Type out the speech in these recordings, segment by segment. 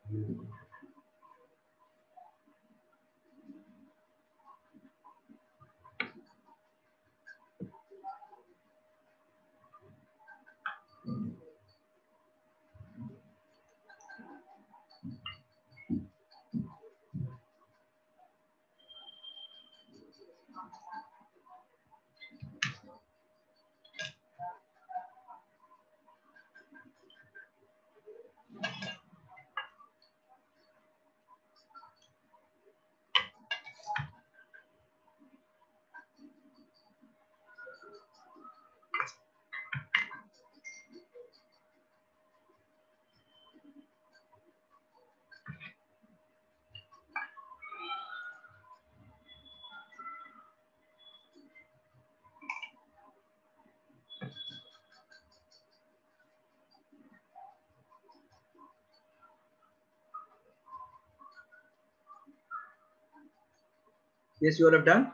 Yes, you all have done.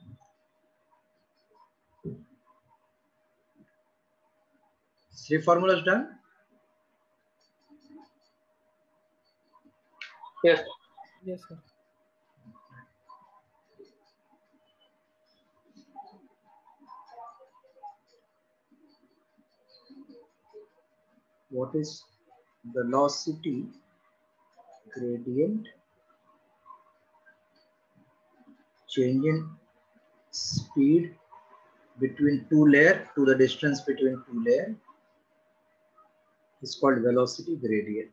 Three formulas done. Yes. Yes, sir. What is velocity gradient change in speed between two layers to the distance between two layers is called velocity gradient.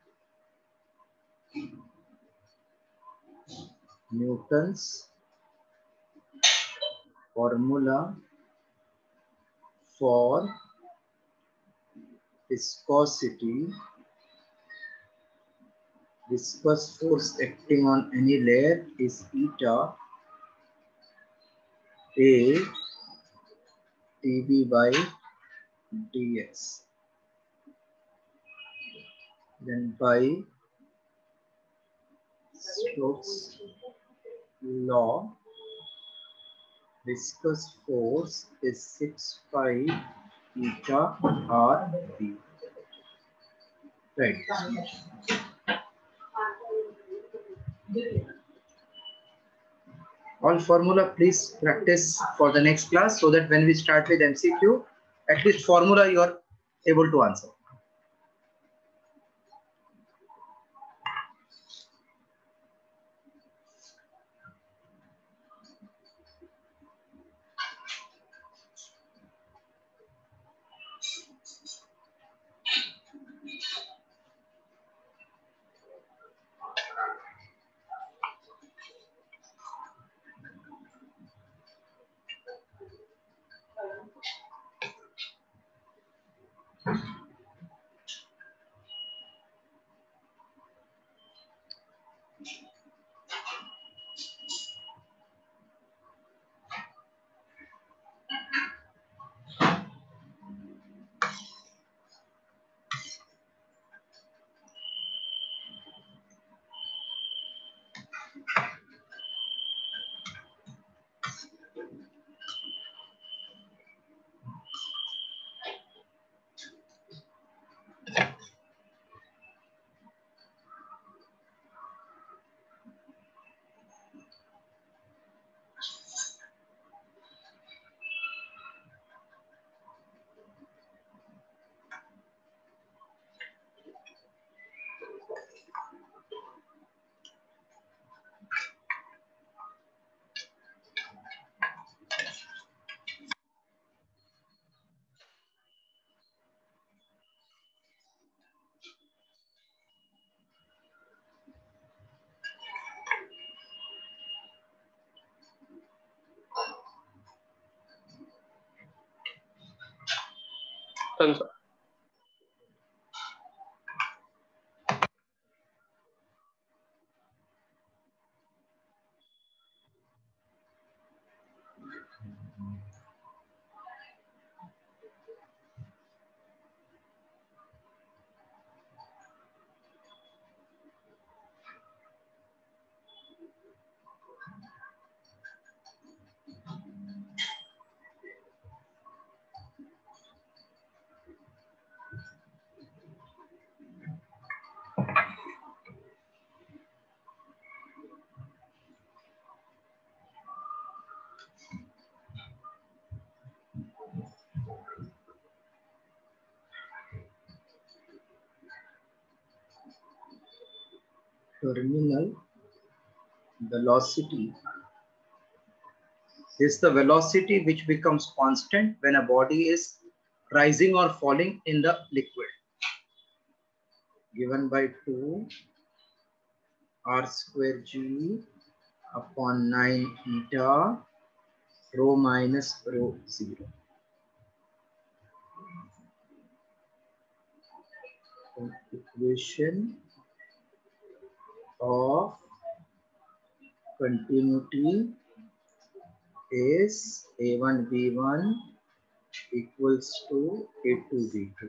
Newton's formula for viscosity, viscous force acting on any layer is eta A dV by dx. Then by Stokes law, viscous force is 6 pi eta r v. Right. All formula please practice for the next class so that when we start with MCQ, at least formula you are able to answer. Done, sir. terminal velocity is the velocity which becomes constant when a body is rising or falling in the liquid, given by 2 r square g upon 9 eta rho minus rho 0. Equation of continuity is A1 V1 equals to A2 V2.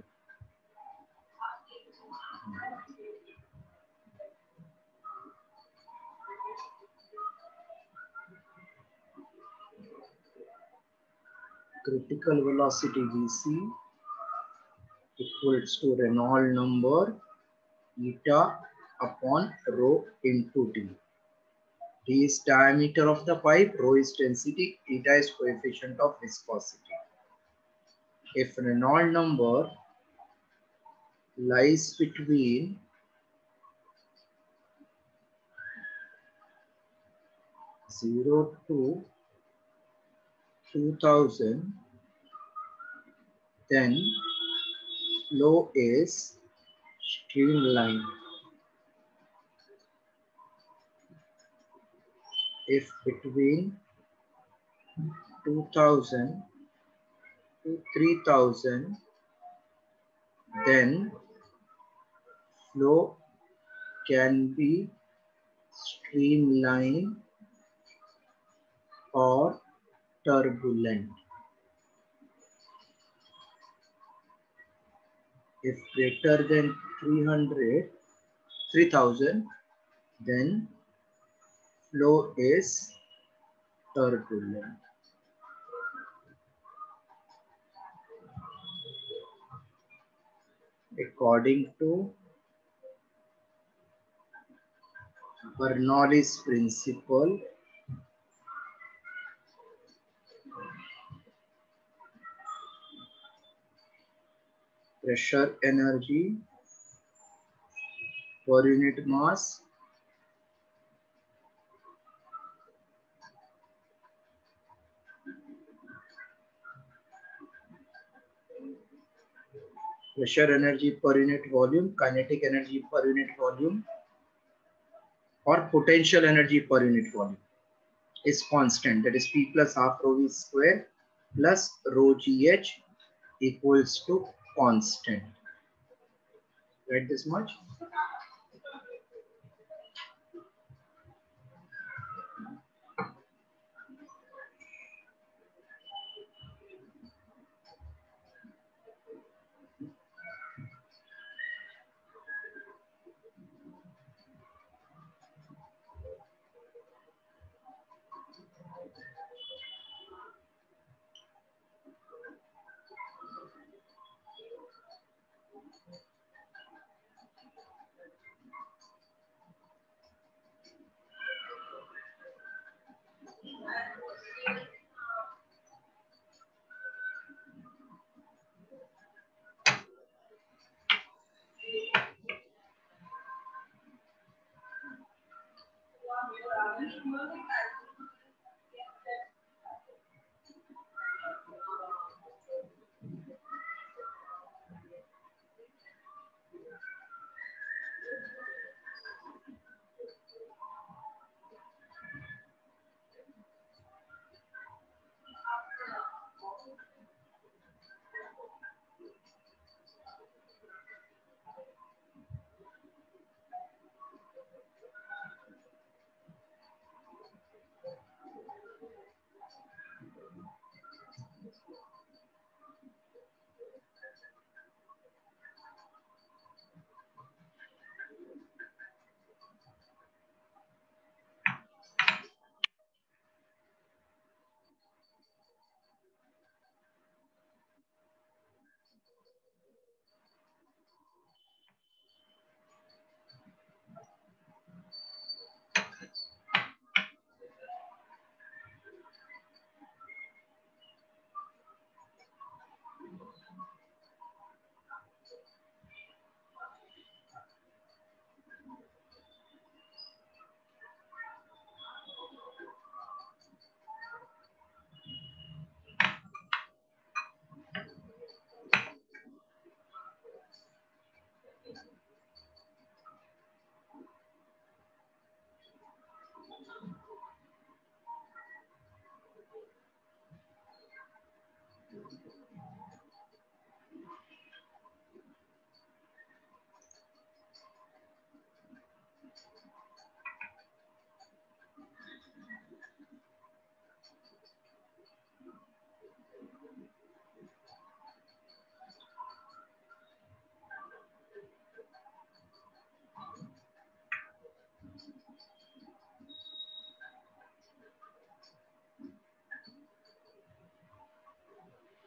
Critical velocity Vc equals to Reynolds number eta upon rho into d. D is diameter of the pipe, rho is density, eta is coefficient of viscosity. If Reynolds number lies between 0 to 2000, then flow is streamlined. If between 2000 to 3000, then flow can be streamlined or turbulent. If greater than 3000, then flow is turbulent. According to Bernoulli's principle, pressure energy per unit mass pressure energy per unit volume, kinetic energy per unit volume, or potential energy per unit volume is constant. That is P plus half rho V square plus rho GH equals to constant. Right, this much?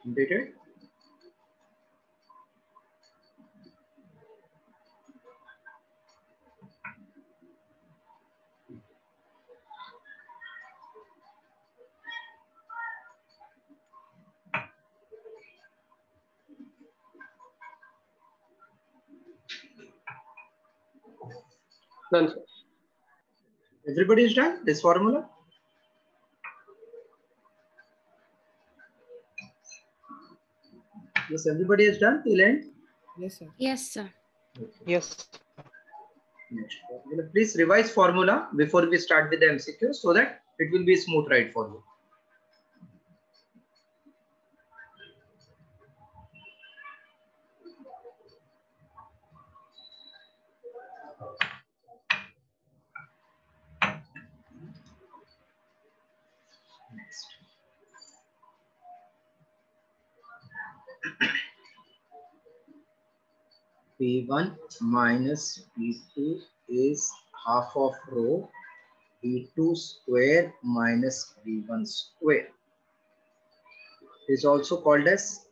Completed? Done, sir. Everybody is done this formula? Yes, everybody is done till end? Yes, sir. Yes, sir. Yes. Next. Please revise formula before we start with the MCQ so that it will be a smooth ride for you. Next. P1 minus P2 is half of rho P2 square minus P1 square. It is also called as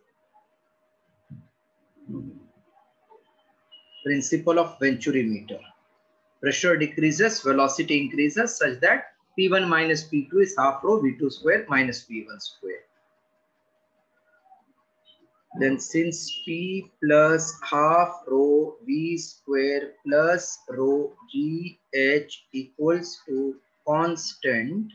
principle of Venturi-meter. Pressure decreases, velocity increases such that P1 minus P2 is half rho V2 square minus P1 square. Then since P plus half rho V square plus rho GH equals to constant,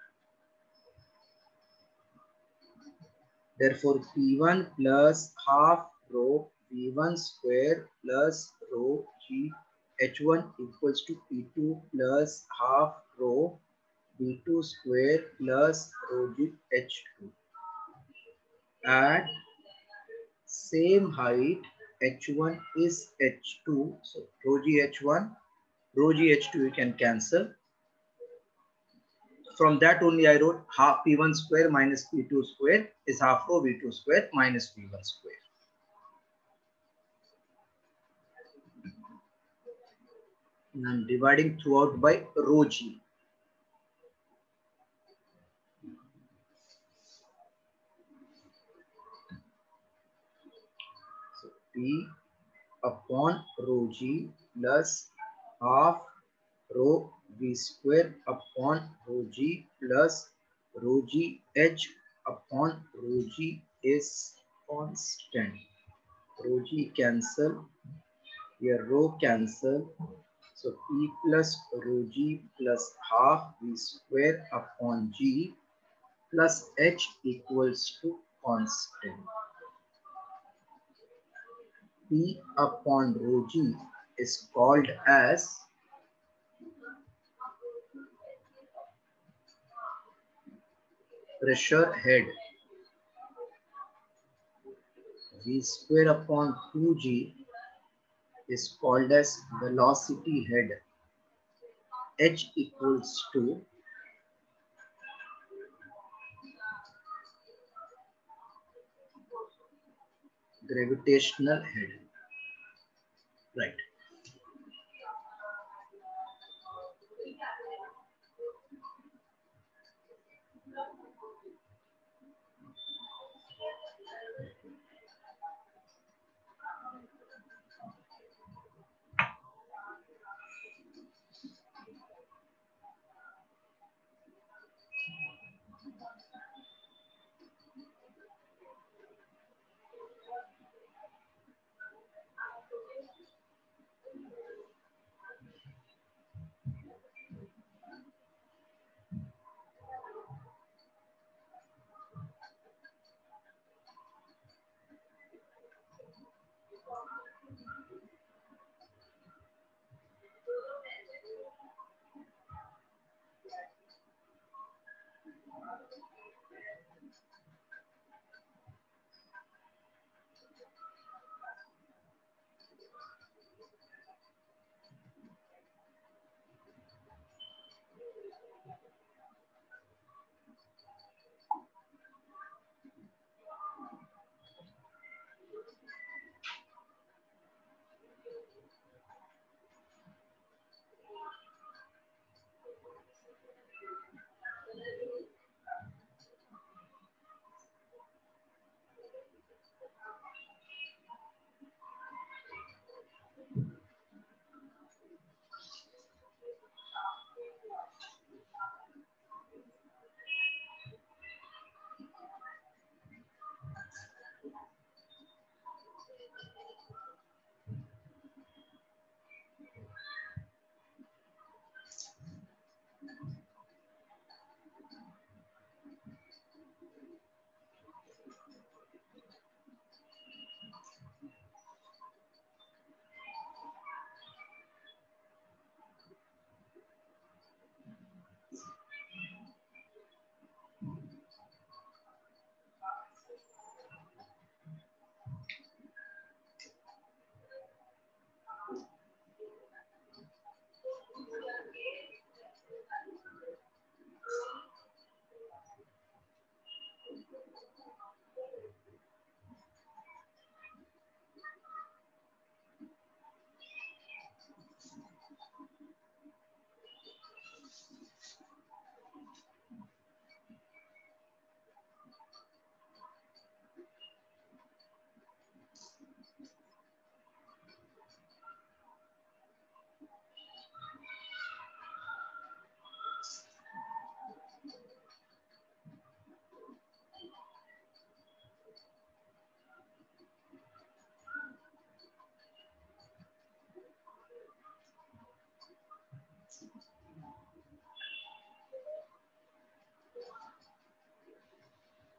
therefore P1 plus half rho V1 square plus rho GH1 equals to P2 plus half rho V2 square plus rho GH2. At same height, H1 is H2, so rho GH1, rho GH2 you can cancel. From that only I wrote half P1 square minus P2 square is half rho V2 square minus P1 square. And I'm dividing throughout by rho G. So P upon rho G plus half rho V square upon rho G plus rho G H upon rho G is constant. Rho G cancel, here rho cancel. So P plus rho G plus half V square upon G plus H equals to constant. P upon rho G is called as pressure head. V square upon 2G is called as velocity head. H equals to gravitational head. Right.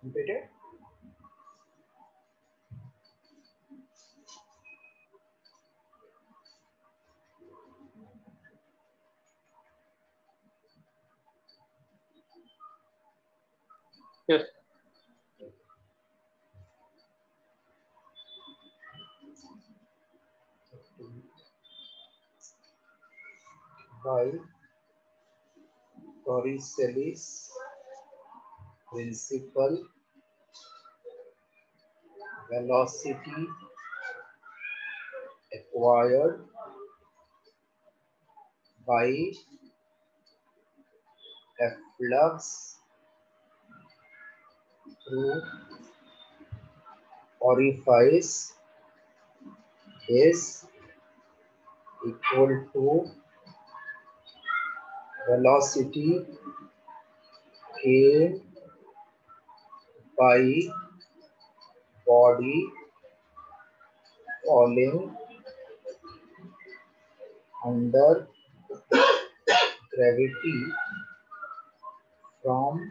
Completed? Yes. By Torricelli's principle, velocity acquired by a flux through orifice is equal to velocity gained by body falling under gravity from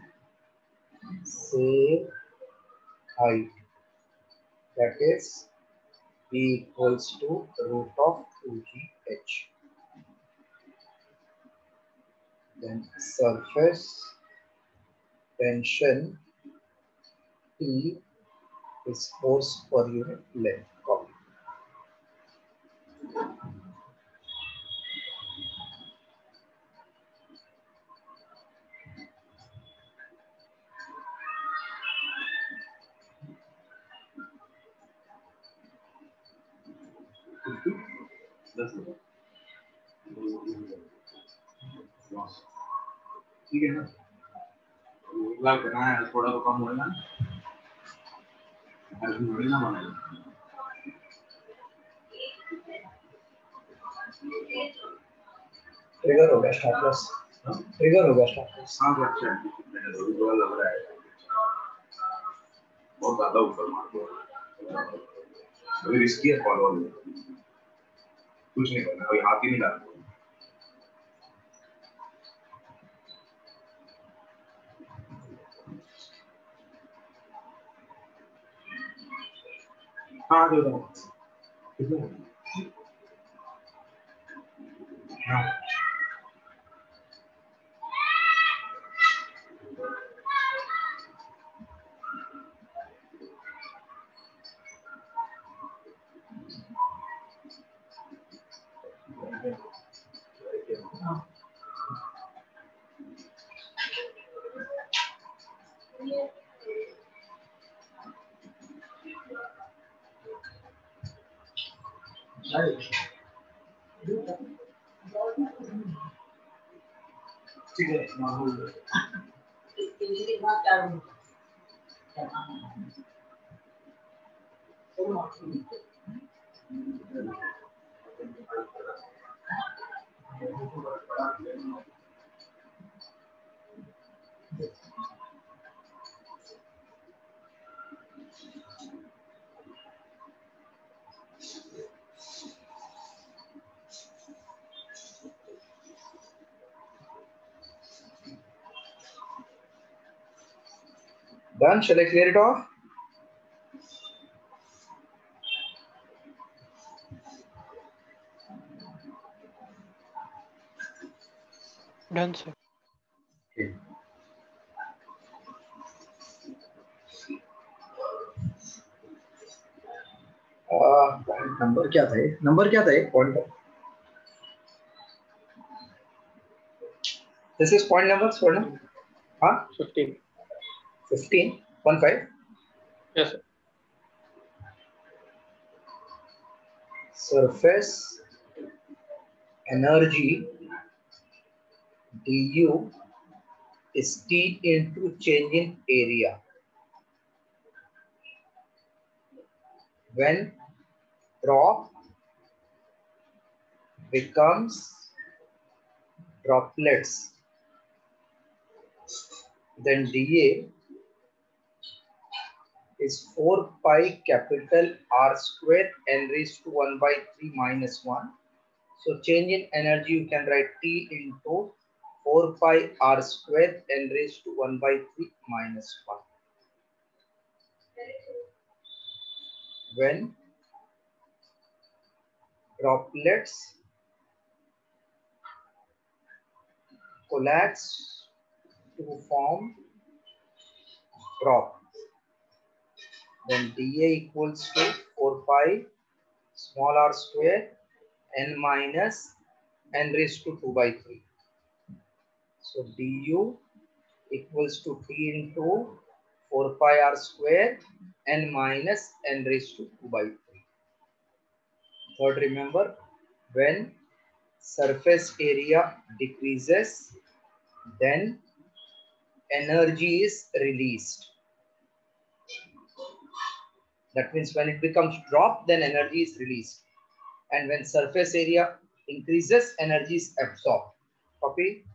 same height, that is V equals to root of 2gh. Then surface tension T is force per unit length. Copy. ठीक है ना, अगला करना है थोड़ा तो कम होगा, ऐसे थोड़ी ना बनेगा। ट्रिगर हो गया स्टॉप लॉस, ट्रिगर हो गया स्टॉप लॉस। हाँ अच्छा है, मैंने थोड़ी थोड़ा लग रहा है, बहुत ज़्यादा ऊपर मार दो, अभी रिस्की है फॉलो वाले, कुछ नहीं करना, अभी हाथ ही नहीं डालना। हाँ दे दो, हाँ ठीक है, Done. Shall I clear it off? Done, sir. Okay. Number क्या था ये? नंबर क्या था ये? Point. This is point number स्वर्ण। हाँ 15. 15 15. Yes, sir. Surface energy du is T into change in area when drop becomes droplets, then dA is 4 pi capital R square n raised to 1 by 3 minus 1. So change in energy you can write T into 4 pi R square n raised to 1 by 3 minus 1. when droplets collapse to form drop, then dA equals to 4 pi small r square n minus n raised to 2 by 3. So du equals to T into 4 pi r square n minus n raised to 2 by 3. Third, remember, when surface area decreases, then energy is released. That means when it becomes drop, then energy is released. And when surface area increases, energy is absorbed. Copy?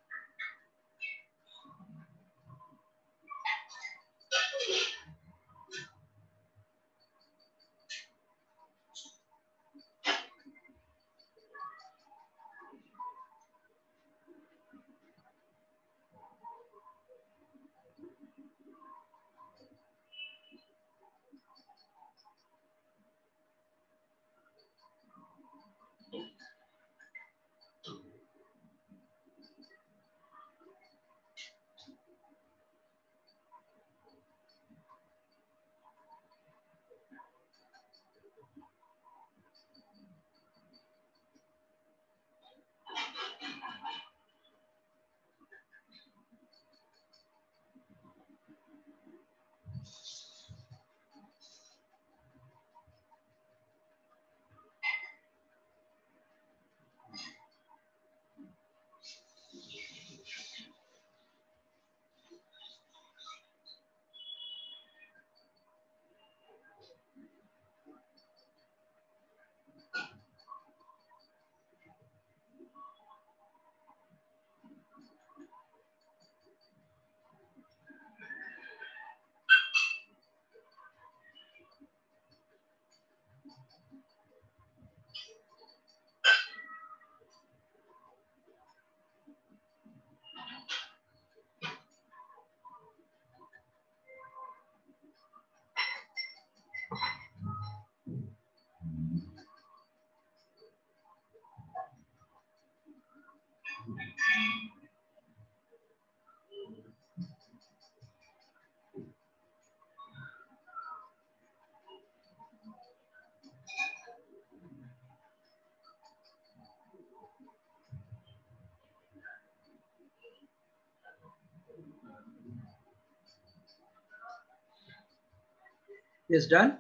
Yes, done?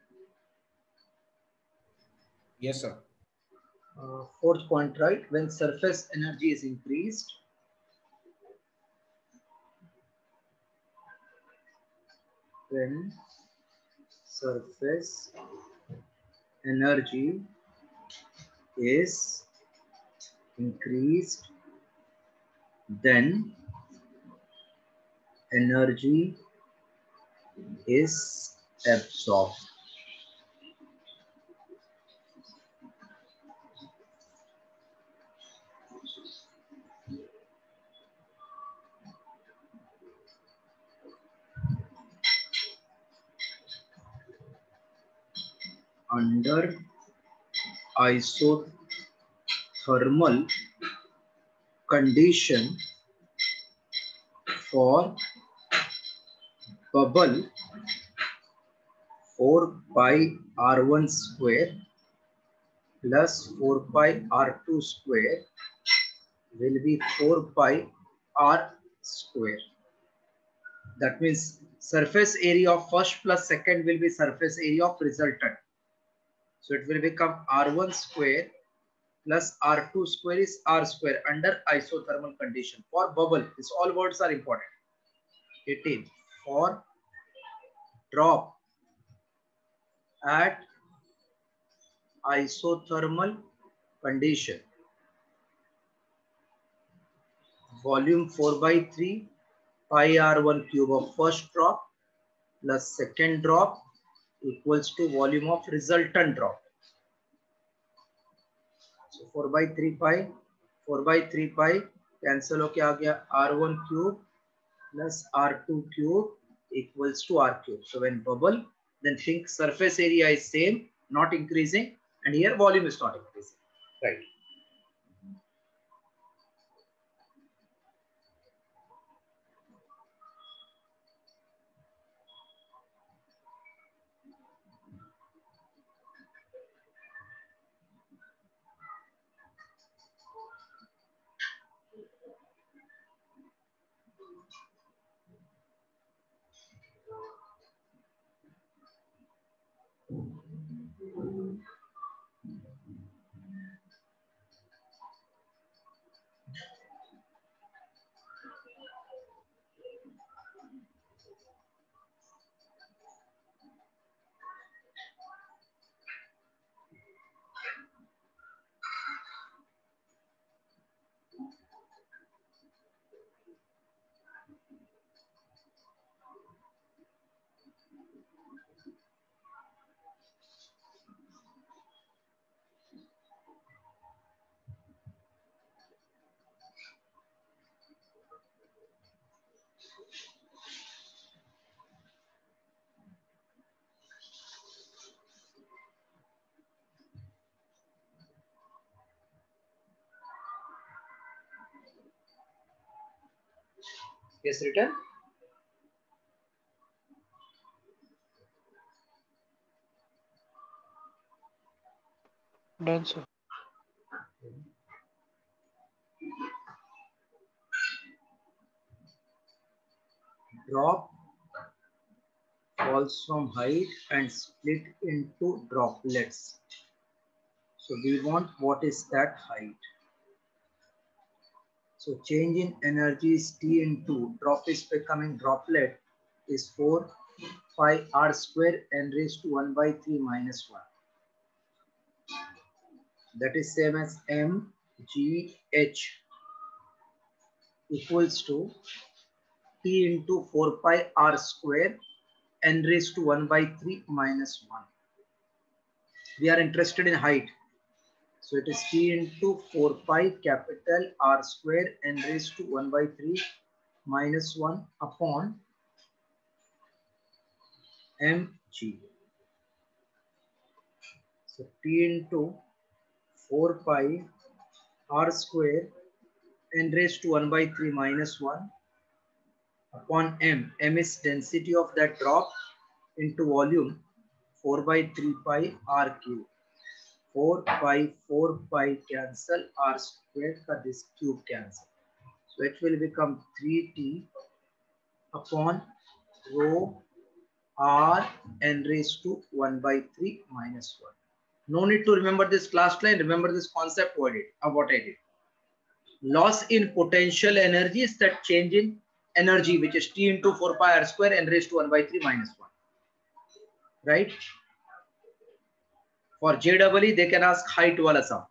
Yes, sir. Fourth point, right? When surface energy is increased, when surface energy is increased, then energy is absorbed. Under isothermal condition for bubble, 4 pi r1 square plus 4 pi r2 square will be 4 pi r square. That means surface area of first plus second will be surface area of resultant. So it will become r1 square plus r2 square is r square under isothermal condition for bubble. These all words are important. 18. For drop at isothermal condition, volume 4 by 3 pi r1 cube of first drop plus second drop equals to volume of resultant drop. So 4 by 3 pi cancel होके आ गया r1 cube plus r2 cube equals to r cube. So when bubble, then think surface area is same, not increasing, and here volume is not increasing. Right. Yes, written. Done, sir. Drop falls from height and split into droplets. So we want what is that height. So change in energy is T into drop is becoming droplet is 4 pi r square n raised to 1 by 3 minus 1. That is same as m g h equals to T into 4 pi r square n raised to 1 by 3 minus 1. We are interested in height. So it is T into 4 pi capital R square n raised to 1 by 3 minus 1 upon mg. So T into 4 pi R square n raised to 1 by 3 minus 1 upon m. M is density of that drop into volume 4 by 3 pi R cube. 4 pi cancel R square का this cube cancel. So it will become 3t upon rho r n raised to 1 by 3 minus 1. No need to remember this last line. Remember this concept what I did. Loss in potential energy is that change in energy which is T into 4 pi r square n raised to 1 by 3 minus 1. Right? For JEE they can ask height wala sum.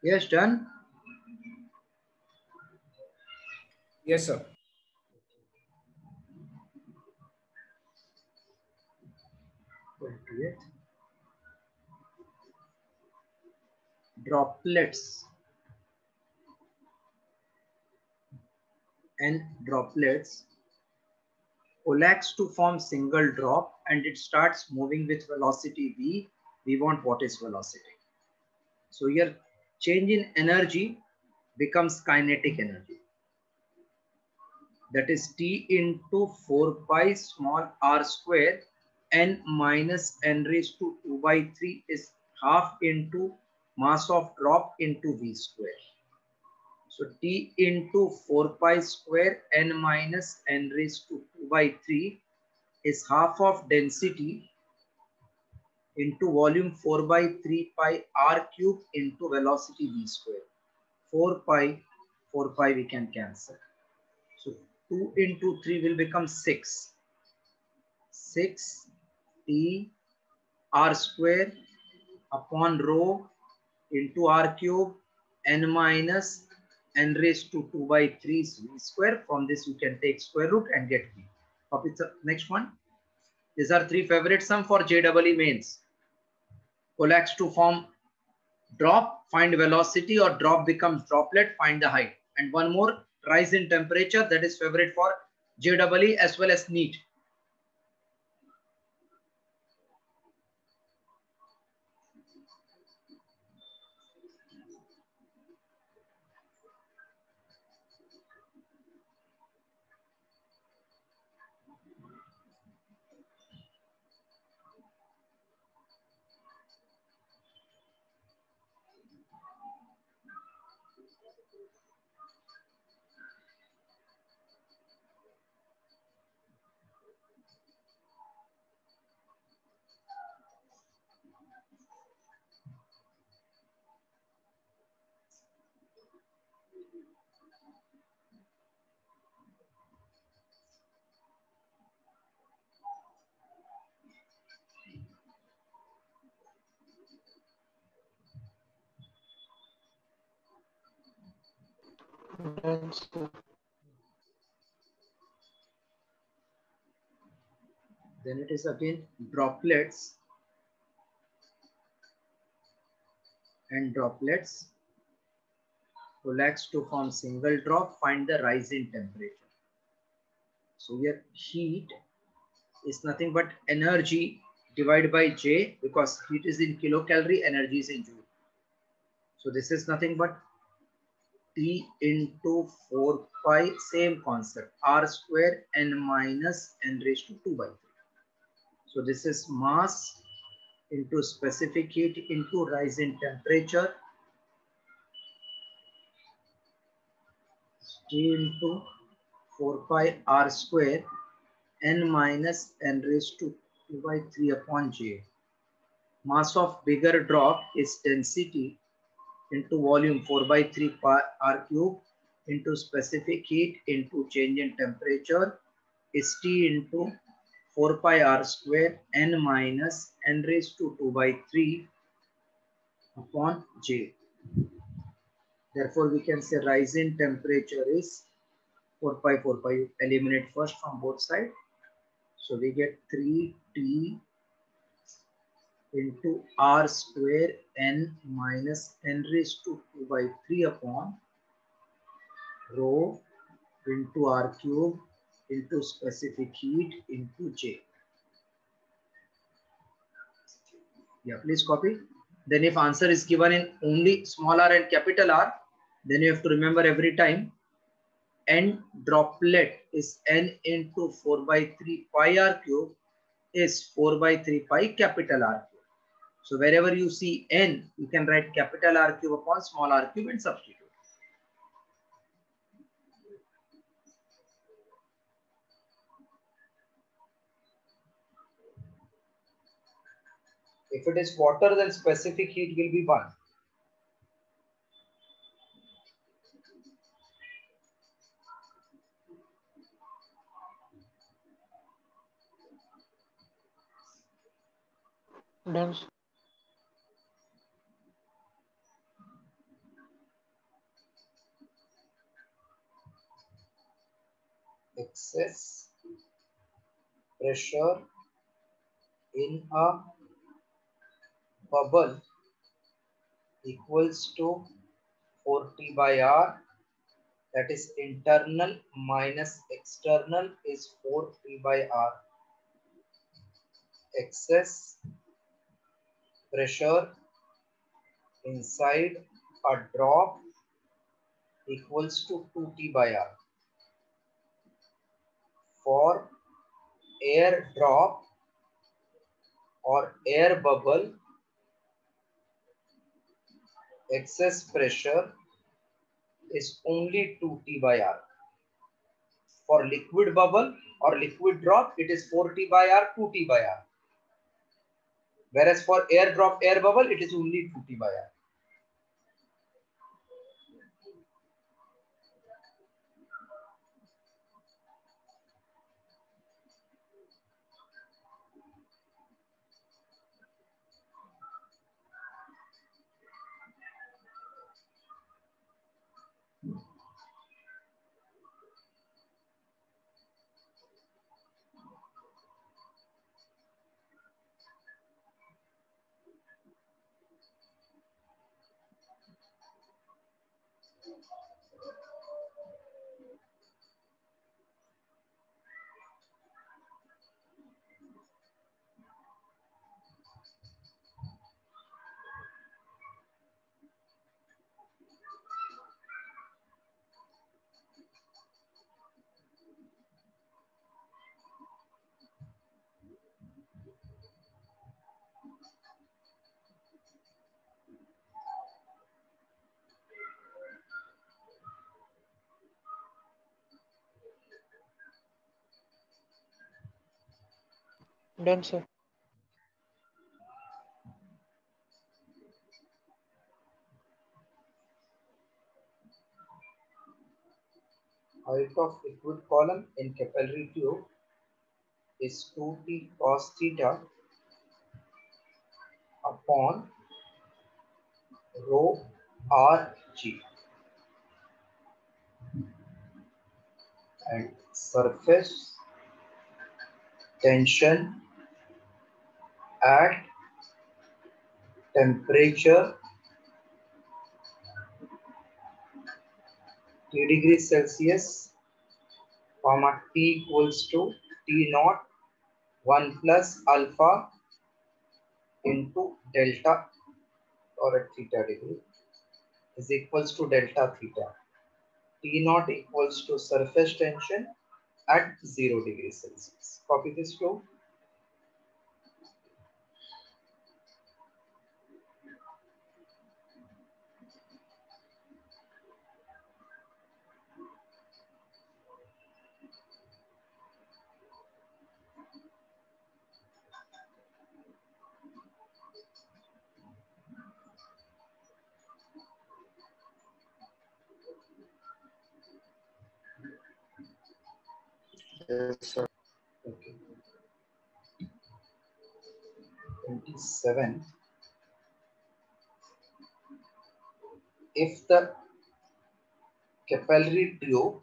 Yes, done. Yes, sir. Droplets and droplets collapse to form single drop and it starts moving with velocity v. We want what is velocity. So here change in energy becomes kinetic energy. That is T into 4 pi small r square n minus n raised to 2 by 3 is half into mass of drop into v square. So T into 4 pi square n minus n raised to 2 by 3 is half of density into volume 4 by 3 pi r cube into velocity v square. 4 pi we can cancel. So 2 into 3 will become 6. 6 T r square upon rho into r cube n minus n raised to 2 by 3 v square. From this you can take square root and get v. Copy the next one. These are three favorite sum for JEE mains. Collapse to form drop, find velocity, or drop becomes droplet, find the height. And one more, rise in temperature, that is favorite for JEE as well as NEET. Done, sir. Then it is again droplets and droplets collapse to form single drop, find the rise in temperature. So here heat is nothing but energy divided by J, because heat is in kilocalorie, energy is in joule. So this is nothing but T into 4 pi, same concept, r square n minus n raised to 2 by 3. So this is mass into specific heat into rise in temperature, T into 4 pi r square n minus n raised to 2 by 3 upon J. Mass of bigger drop is density into volume 4 by 3 pi r cube into specific heat into change in temperature is T into 4 pi r square n minus n raised to 2 by 3 upon J. Therefore, we can say rise in temperature is 4 pi 4 pi. Eliminate first from both sides. So we get 3T into r square n minus n raised to 2 by 3 upon rho into r cube into specific heat into J. Yeah, please copy. Then if answer is given in only small r and capital R, then you have to remember every time n droplet is n into 4 by 3 pi r cube is 4 by 3 pi capital R cube. So wherever you see n, you can write capital R cube upon small r cube and substitute. If it is water, then specific heat will be 1. Done, sir. excess pressure in a bubble equals to 4T by R, that is internal minus external is 4T by R. Excess pressure inside a drop equals to 2T by R. For air drop or air bubble, excess pressure is only 2T by R. For liquid bubble or liquid drop, it is 4T by R, 2T by R. Whereas for air drop, air bubble, it is only 2T by R. Done, sir. Height of liquid column in capillary tube is 2T cos theta upon rho Rg, and surface tension at temperature T degrees Celsius, comma T equals to T naught 1 plus alpha into delta or at theta degree is equals to delta theta. T naught equals to surface tension at 0 degrees Celsius. Copy this flow. Yes, sir. Okay. 27. If the capillary tube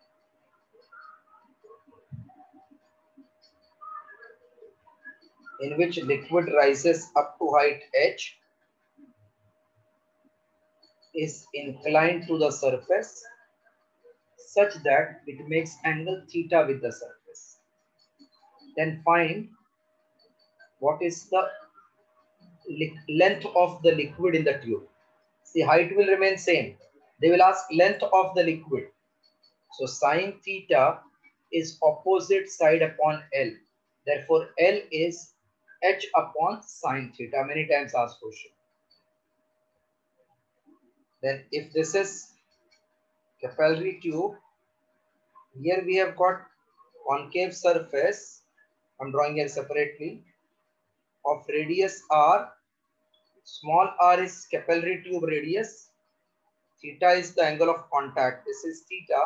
in which liquid rises up to height h is inclined to the surface such that it makes angle theta with the surface, then find what is the length of the liquid in the tube. See, height will remain same. They will ask length of the liquid. So sine theta is opposite side upon L. Therefore, L is h upon sine theta. Many times asked question. Then if this is capillary tube, here we have got concave surface. I'm drawing here separately of radius r. Small r is capillary tube radius. Theta is the angle of contact. This is theta.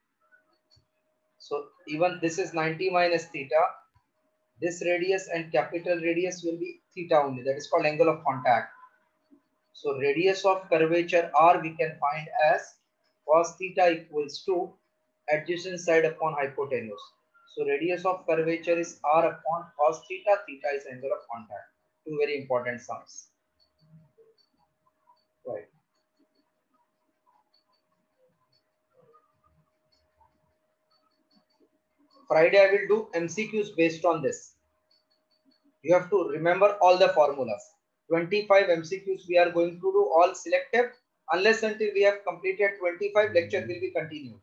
So even this is 90 minus theta. This radius and capital radius will be theta only. That is called angle of contact. So radius of curvature r we can find as cos theta equals to adjacent side upon hypotenuse. So radius of curvature is r upon cos theta. Theta is angle of contact. Two very important sums. Right. Friday I will do MCQs based on this. You have to remember all the formulas. 25 MCQs we are going to do all selective. Unless until we have completed 25, lecture will be continued.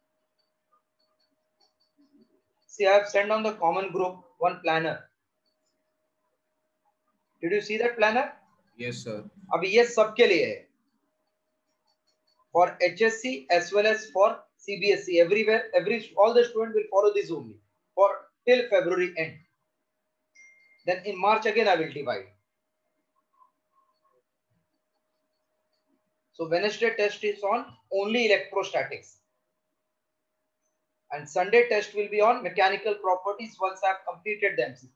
See, I have sent on the common group one planner. Did you see that planner? Yes, sir. अभी ये सबके लिए है. For HSC as well as for CBSE, everywhere, all the students will follow this only for till February end. Then in March again I will divide. So Wednesday test is on only electrostatics. And Sunday test will be on mechanical properties once I have completed the MCQ.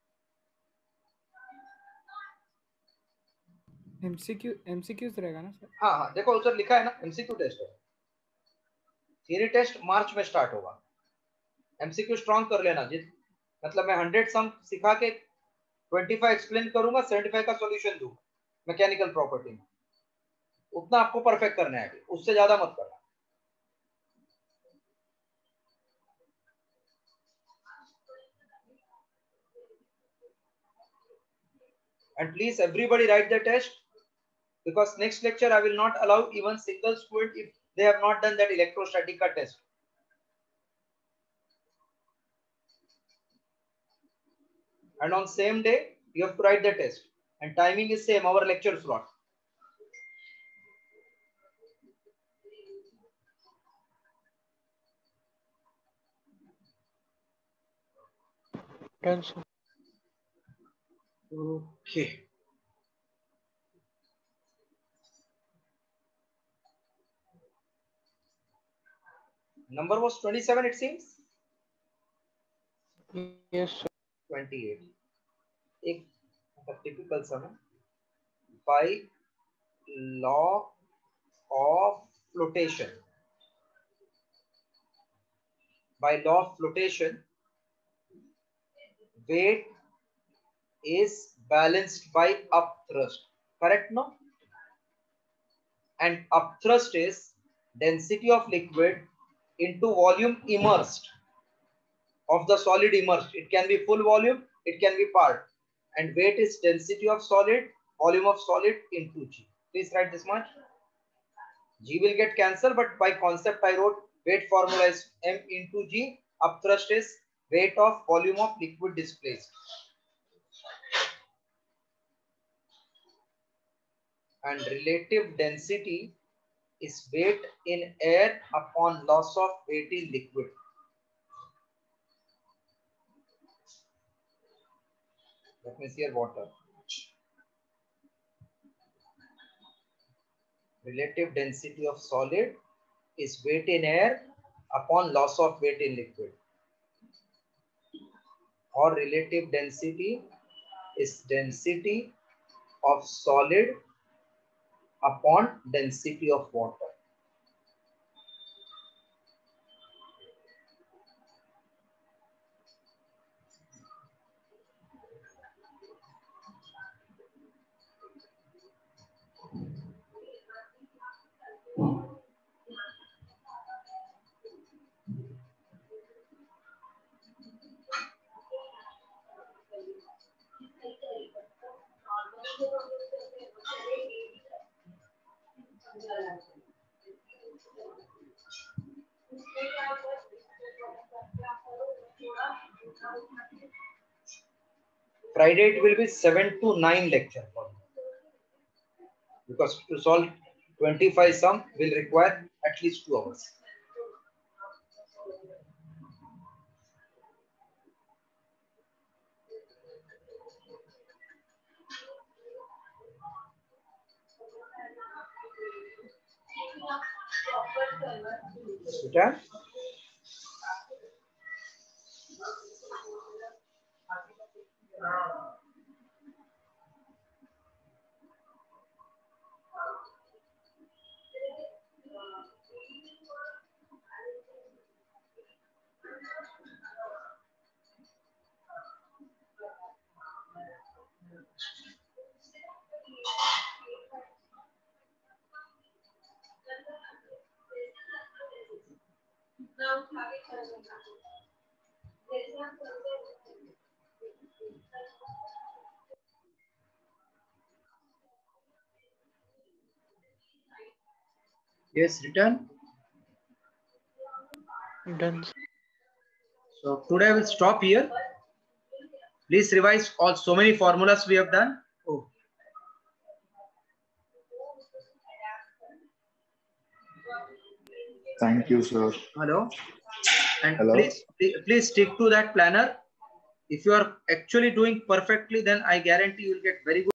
MCQs रहेगा ना sir? हाँ हाँ देखो उधर लिखा है ना MCQ test है. थियरी टेस्ट मार्च में स्टार्ट होगा. MCQ स्ट्रॉन्ग कर लेना जित मतलब मैं 100 सम सिखा के 25 एक्सप्लेन करूंगा, 75 का सॉल्यूशन दूंगा मैकेनिकल प्रॉपर्टी में. उतना आपको परफेक्ट करना है, उससे ज्यादा मत करना. And please everybody write the test, because next lecture I will not allow even single student if they have not done that electrostatica test. And on same day you have to write the test, and timing is same, our lecture slot. Done, sir. Okay. Number was 27 it seems. Yes, sir. 28. एक typical sum है. By law of flotation. By law of flotation, weight is balanced by upthrust. Correct, no? And upthrust is density of liquid into volume immersed of the solid immersed. It can be full volume, it can be part. And weight is density of solid, volume of solid into G. Please write this much. G will get cancelled, but by concept I wrote weight formula is M into G. Upthrust is weight of volume of liquid displaced. And relative density is weight in air upon loss of weight in liquid. Let me see here water. Relative density of solid is weight in air upon loss of weight in liquid. Or relative density is density of solid upon density of water. Friday it will be 7 to 9 lecture for you, because to solve 25 sum will require at least 2 hours. Okay? Yes, written. Done. So today I will stop here. Please revise all so many formulas we have done. Oh. Thank you, sir. Hello. And Hello. please stick to that planner. If you are actually doing perfectly, then I guarantee you will get very good